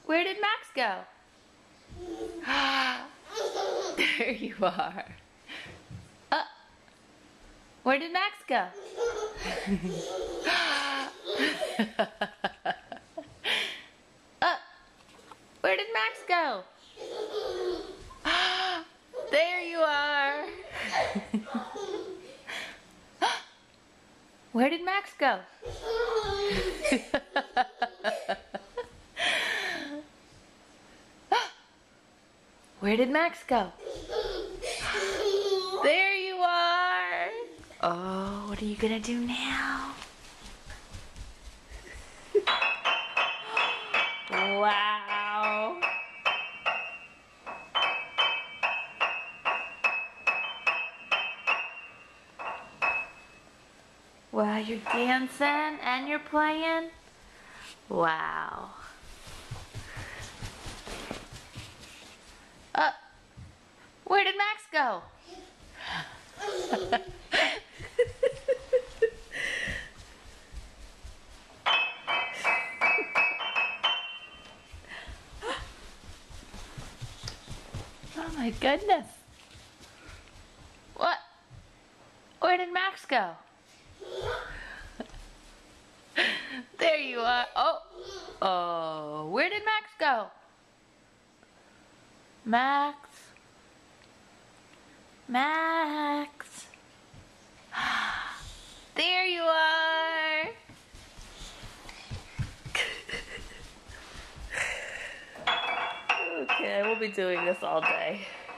Where did Max go? There you are. Where did Max go? Where did Max go? There you are. Where did Max go? Where did Max go? There you are. Oh, what are you gonna do now? Wow. Wow, you're dancing and you're playing? Wow. Where did Max go? Oh my goodness. What? Where did Max go? There you are. Oh, where did Max go? Max. Max. There you are. Okay, we'll be doing this all day.